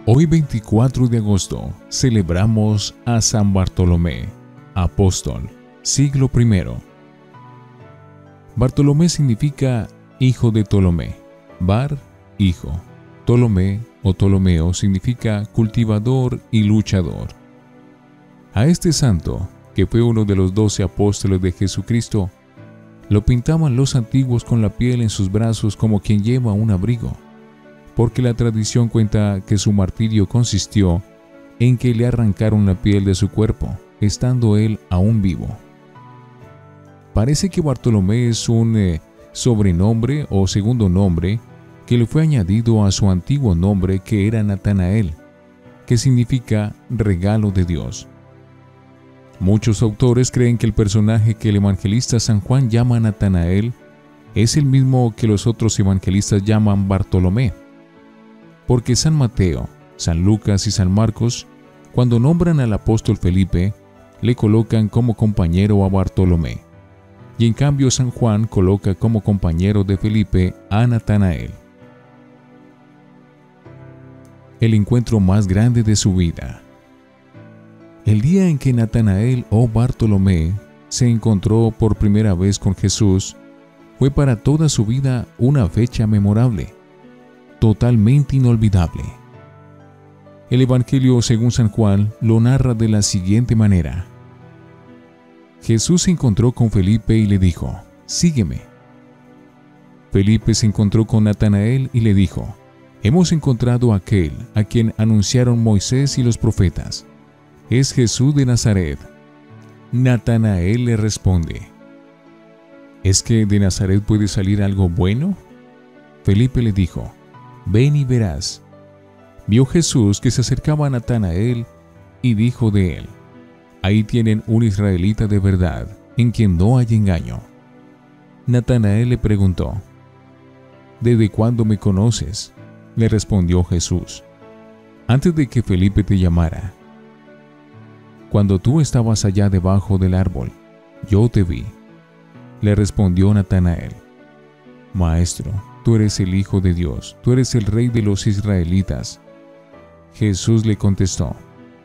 Hoy 24 de agosto celebramos a San Bartolomé, apóstol, siglo I. Bartolomé significa hijo de Ptolomé. Bar, hijo. Ptolomé o Ptolomeo significa cultivador y luchador. A este santo, que fue uno de los 12 apóstoles de Jesucristo, lo pintaban los antiguos con la piel en sus brazos como quien lleva un abrigo, porque la tradición cuenta que su martirio consistió en que le arrancaron la piel de su cuerpo, estando él aún vivo. Parece que Bartolomé es un sobrenombre o segundo nombre que le fue añadido a su antiguo nombre, que era Natanael, que significa regalo de Dios. Muchos autores creen que el personaje que el evangelista San Juan llama Natanael es el mismo que los otros evangelistas llaman Bartolomé, porque San Mateo, San Lucas y San Marcos, cuando nombran al apóstol Felipe, le colocan como compañero a Bartolomé, y en cambio San Juan coloca como compañero de Felipe a Natanael. El encuentro más grande de su vida. El día en que Natanael o Bartolomé se encontró por primera vez con Jesús fue para toda su vida una fecha memorable, totalmente inolvidable. El Evangelio según San Juan lo narra de la siguiente manera. Jesús se encontró con Felipe y le dijo: «Sígueme». Felipe se encontró con Natanael y le dijo: «Hemos encontrado a aquel a quien anunciaron Moisés y los profetas. Es Jesús de Nazaret». Natanael le responde: «¿Es que de Nazaret puede salir algo bueno?». Felipe le dijo: «Ven y verás». Vio Jesús que se acercaba a Natanael y dijo de él: «Ahí tienen un israelita de verdad, en quien no hay engaño». Natanael le preguntó: «¿Desde cuándo me conoces?». Le respondió Jesús: «Antes de que Felipe te llamara. Cuando tú estabas allá debajo del árbol, yo te vi». Le respondió Natanael: «Maestro, tú eres el Hijo de Dios, tú eres el Rey de los israelitas». Jesús le contestó: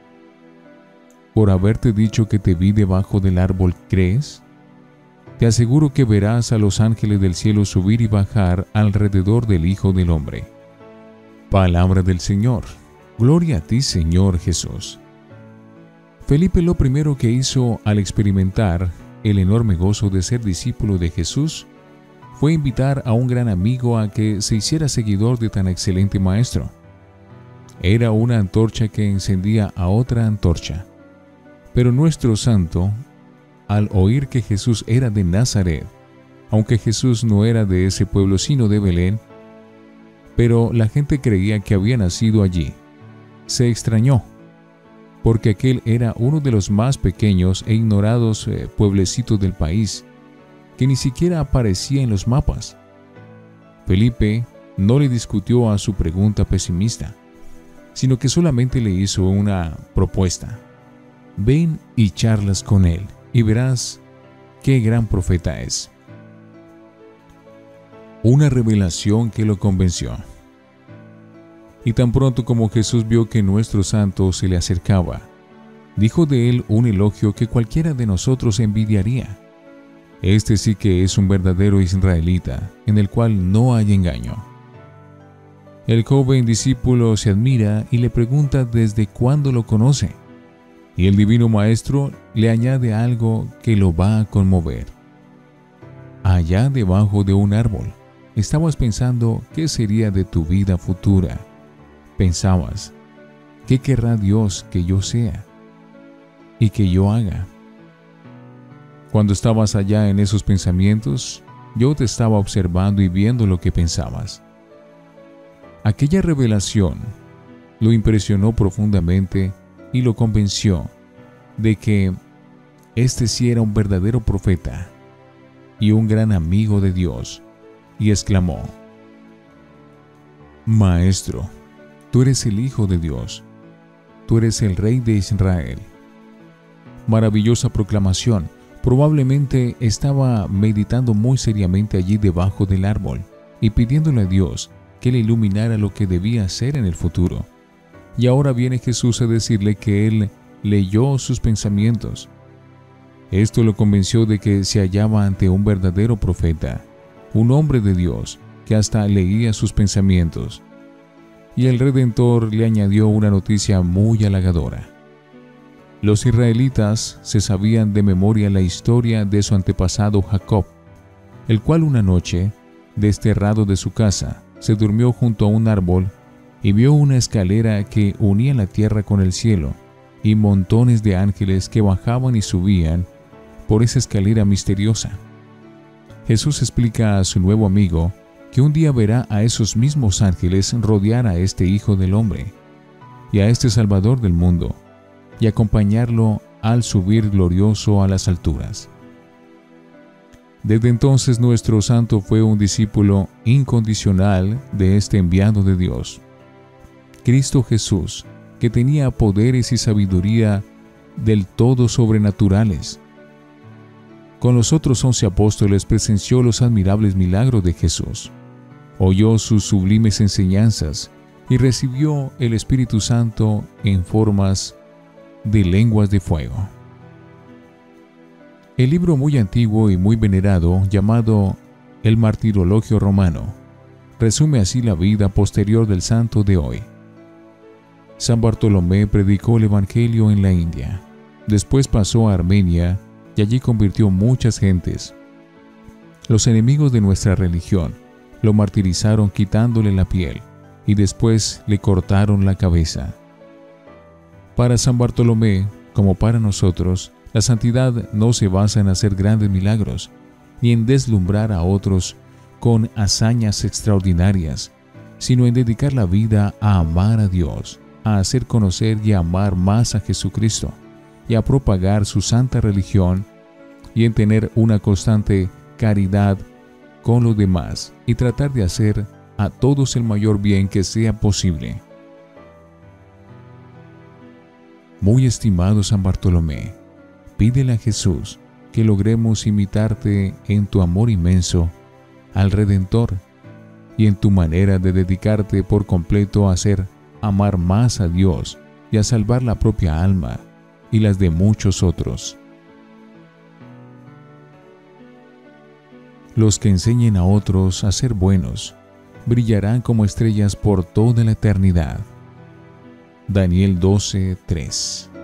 «Por haberte dicho que te vi debajo del árbol, ¿crees? Te aseguro que verás a los ángeles del cielo subir y bajar alrededor del Hijo del Hombre». Palabra del Señor. Gloria a ti, Señor Jesús. Felipe lo primero que hizo al experimentar el enorme gozo de ser discípulo de Jesús fue invitar a un gran amigo a que se hiciera seguidor de tan excelente maestro. Era una antorcha que encendía a otra antorcha. Pero nuestro santo, al oír que Jesús era de Nazaret, aunque Jesús no era de ese pueblo sino de Belén, pero la gente creía que había nacido allí, se extrañó, porque aquel era uno de los más pequeños e ignorados pueblecitos del país, que ni siquiera aparecía en los mapas. Felipe no le discutió a su pregunta pesimista, sino que solamente le hizo una propuesta: «Ven y charlas con él, y verás qué gran profeta es». Una revelación que lo convenció. Y tan pronto como Jesús vio que nuestro santo se le acercaba, dijo de él un elogio que cualquiera de nosotros envidiaría: «Este sí que es un verdadero israelita, en el cual no hay engaño». El joven discípulo se admira y le pregunta desde cuándo lo conoce, y el divino maestro le añade algo que lo va a conmover. «Allá debajo de un árbol, estabas pensando qué sería de tu vida futura. Pensabas, ¿qué querrá Dios que yo sea y que yo haga? Cuando estabas allá en esos pensamientos, yo te estaba observando y viendo lo que pensabas». Aquella revelación lo impresionó profundamente y lo convenció de que este sí era un verdadero profeta y un gran amigo de Dios, y exclamó: «Maestro, tú eres el Hijo de Dios, tú eres el Rey de Israel». Maravillosa proclamación. Probablemente estaba meditando muy seriamente allí debajo del árbol y pidiéndole a Dios que le iluminara lo que debía hacer en el futuro, Y ahora viene Jesús a decirle que él leyó sus pensamientos. Esto lo convenció de que se hallaba ante un verdadero profeta, un hombre de Dios, que hasta leía sus pensamientos. Y el Redentor le añadió una noticia muy halagadora. Los israelitas se sabían de memoria la historia de su antepasado Jacob, el cual una noche, desterrado de su casa, se durmió junto a un árbol y vio una escalera que unía la tierra con el cielo y montones de ángeles que bajaban y subían por esa escalera misteriosa. Jesús explica a su nuevo amigo que un día verá a esos mismos ángeles rodear a este Hijo del Hombre y a este Salvador del mundo y acompañarlo al subir glorioso a las alturas. Desde entonces nuestro santo fue un discípulo incondicional de este enviado de Dios, Cristo Jesús, que tenía poderes y sabiduría del todo sobrenaturales. Con los otros 11 apóstoles presenció los admirables milagros de Jesús, oyó sus sublimes enseñanzas y recibió el Espíritu Santo en formas de lenguas de fuego. El libro muy antiguo y muy venerado, llamado el Martirologio Romano, resume así la vida posterior del santo de hoy. San Bartolomé predicó el Evangelio en la India. Después pasó a Armenia y allí convirtió muchas gentes. Los enemigos de nuestra religión lo martirizaron quitándole la piel y después le cortaron la cabeza. Para San Bartolomé, como para nosotros, la santidad no se basa en hacer grandes milagros, ni en deslumbrar a otros con hazañas extraordinarias, sino en dedicar la vida a amar a Dios, a hacer conocer y amar más a Jesucristo, y a propagar su santa religión, y en tener una constante caridad con los demás, y tratar de hacer a todos el mayor bien que sea posible. Muy estimado San Bartolomé, pídele a Jesús que logremos imitarte en tu amor inmenso al Redentor y en tu manera de dedicarte por completo a hacer amar más a Dios y a salvar la propia alma y las de muchos otros. Los que enseñen a otros a ser buenos brillarán como estrellas por toda la eternidad. Daniel 12:3.